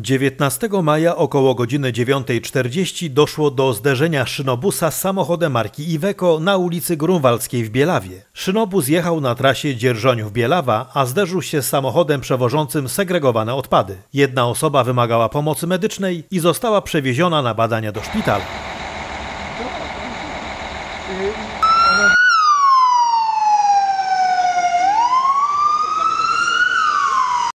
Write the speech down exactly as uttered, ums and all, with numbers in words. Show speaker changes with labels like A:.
A: dziewiętnastego maja około godziny dziewiątej czterdzieści doszło do zderzenia szynobusa z samochodem marki Iveco na ulicy Grunwaldzkiej w Bielawie. Szynobus jechał na trasie Dzierżoniów-Bielawa, a zderzył się z samochodem przewożącym segregowane odpady. Jedna osoba wymagała pomocy medycznej i została przewieziona na badania do szpitala.